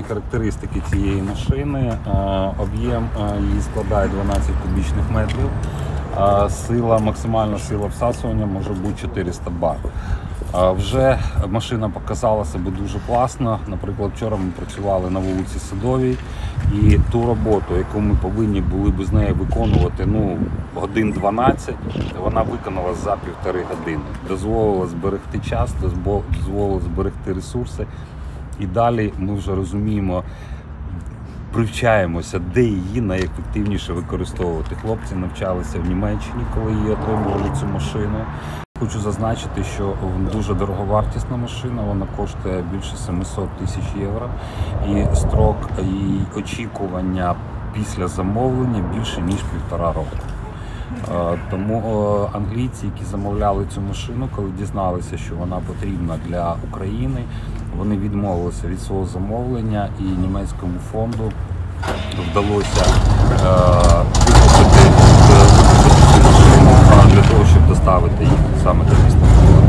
Характеристики цієї машини: об'єм її складає 12 кубічних метрів, максимальна сила всасування може бути 400 бар. Вже машина показала себе дуже класно. Наприклад, вчора ми працювали на вулиці Садовій, і ту роботу, яку ми повинні були б з нею виконувати годин 12, вона виконала за 1,5 години. Дозволила зберегти час, дозволила зберегти ресурси. І далі ми вже розуміємо, привчаємося, де її найефективніше використовувати. Хлопці навчалися в Німеччині, коли її отримували цю машину. Хочу зазначити, що дуже дороговартісна машина, вона коштує більше 700 тисяч євро, і строк її очікування після замовлення більше ніж 1,5 року. Тому англійці, які замовляли цю машину, коли дізналися, що вона потрібна для України, вони відмовилися від свого замовлення, і німецькому фонду вдалося викупити цю машину для того, щоб доставити їх саме до міста.